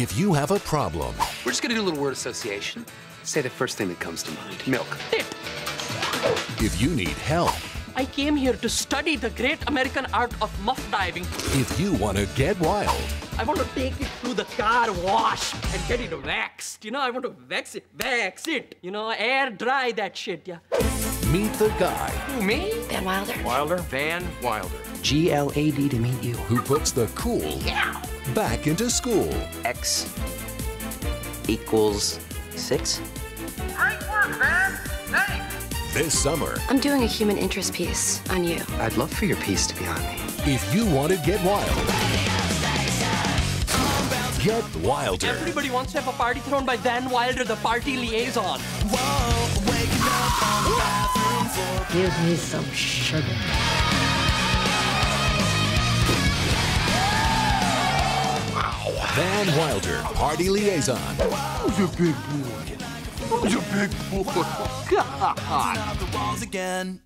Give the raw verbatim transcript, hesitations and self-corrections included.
If you have a problem, We're just gonna do a little word association. Say the first thing that comes to mind. Milk. It. if you need help, I came here to study the great American art of muff diving. if you want to get wild, I want to take it through the car wash and get it waxed. You know, I want to wax it, wax it. You know, air dry that shit, yeah. meet the guy Who, me? Van Wilder. Wilder. Van Wilder. G L A D to meet you. who puts the cool back into school. X equals six. Great work, man. Thanks. This summer, I'm doing a human interest piece on you. I'd love for your piece to be on me. if you want to get wild, get wilder. Everybody wants to have a party thrown by Van Wilder, the party liaison. Give me some sugar. Van Wilder, party liaison. Who's a big boy? Who's a big boy? God. the walls again.